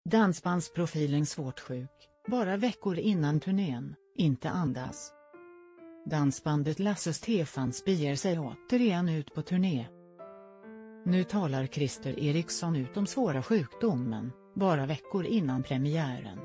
Dansbandsprofilen svårt sjuk, bara veckor innan turnén, inte andas. Dansbandet Lasse Stefans beger sig återigen ut på turné. Nu talar Christer Eriksson ut om svåra sjukdomen, bara veckor innan premiären.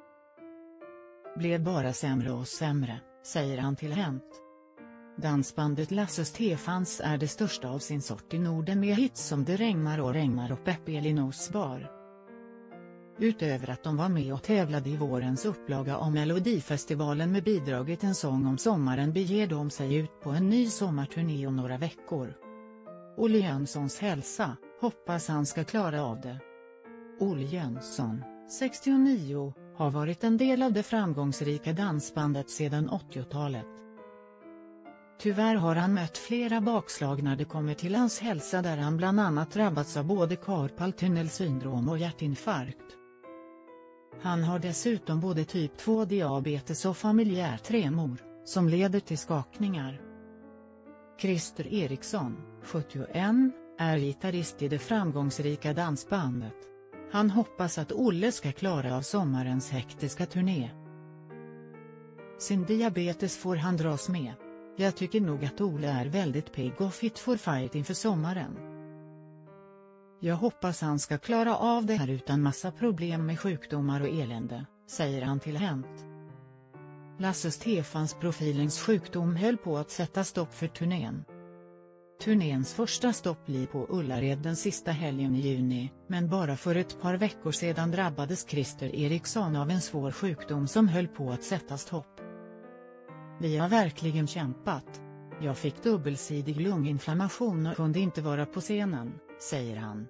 Blev bara sämre och sämre, säger han till Hänt. Dansbandet Lasse Stefans är det största av sin sort i Norden med hits som Det regnar och Peppe Elinos bar. Utöver att de var med och tävlade i vårens upplaga av Melodifestivalen med bidraget En sång om sommaren beger de sig ut på en ny sommarturné om några veckor. Olle Jönssons hälsa, hoppas han ska klara av det. Olle Jönsson, 69, har varit en del av det framgångsrika dansbandet sedan 80-talet. Tyvärr har han mött flera bakslag när det kommer till hans hälsa, där han bland annat drabbats av både carpal-tunnelsyndrom och hjärtinfarkt. Han har dessutom både typ 2-diabetes och familjär tremor, som leder till skakningar. Christer Eriksson, 71, är gitarrist i det framgångsrika dansbandet. Han hoppas att Olle ska klara av sommarens hektiska turné. Sin diabetes får han dras med. Jag tycker nog att Olle är väldigt pigg och fit for fight inför sommaren. Jag hoppas han ska klara av det här utan massa problem med sjukdomar och elände, säger han till Hänt. Lasse Stefans profilens sjukdom höll på att sätta stopp för turnén. Turnéns första stopp blir på Ullared den sista helgen i juni, men bara för ett par veckor sedan drabbades Christer Eriksson av en svår sjukdom som höll på att sätta stopp. Vi har verkligen kämpat. Jag fick dubbelsidig lunginflammation och kunde inte vara på scenen, säger han.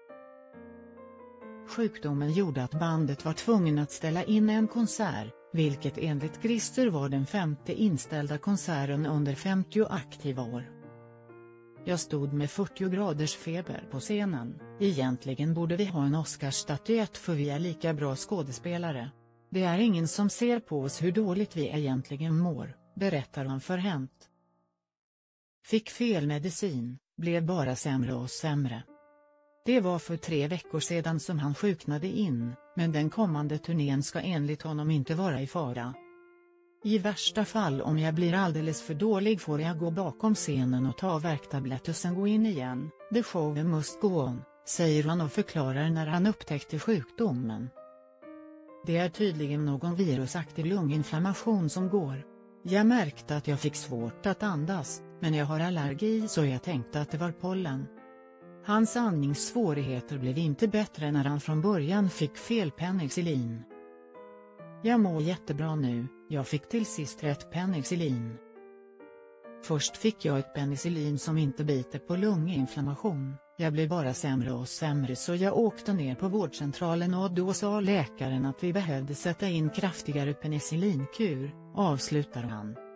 Sjukdomen gjorde att bandet var tvungen att ställa in en konsert, vilket enligt Christer var den 5:e inställda konserten under 50 aktiva år. Jag stod med 40 graders feber på scenen, egentligen borde vi ha en Oscarsstatyett för vi är lika bra skådespelare. Det är ingen som ser på oss hur dåligt vi egentligen mår, berättar han för Hänt. Fick fel medicin, blev bara sämre och sämre. Det var för 3 veckor sedan som han sjuknade in, men den kommande turnén ska enligt honom inte vara i fara. I värsta fall om jag blir alldeles för dålig får jag gå bakom scenen och ta värktablett och sen gå in igen. The show must go on, säger han och förklarar när han upptäckte sjukdomen. Det är tydligen någon virusaktig lunginflammation som går. Jag märkte att jag fick svårt att andas, men jag har allergi så jag tänkte att det var pollen. Hans andningssvårigheter blev inte bättre när han från början fick fel penicillin. Jag mår jättebra nu, jag fick till sist rätt penicillin. Först fick jag ett penicillin som inte biter på lunginflammation, jag blev bara sämre och sämre så jag åkte ner på vårdcentralen och då sa läkaren att vi behövde sätta in kraftigare penicillinkur, avslutar han.